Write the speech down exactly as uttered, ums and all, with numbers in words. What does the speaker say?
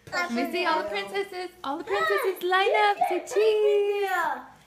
Let me see all the princesses. All the princesses line up. Say cheese.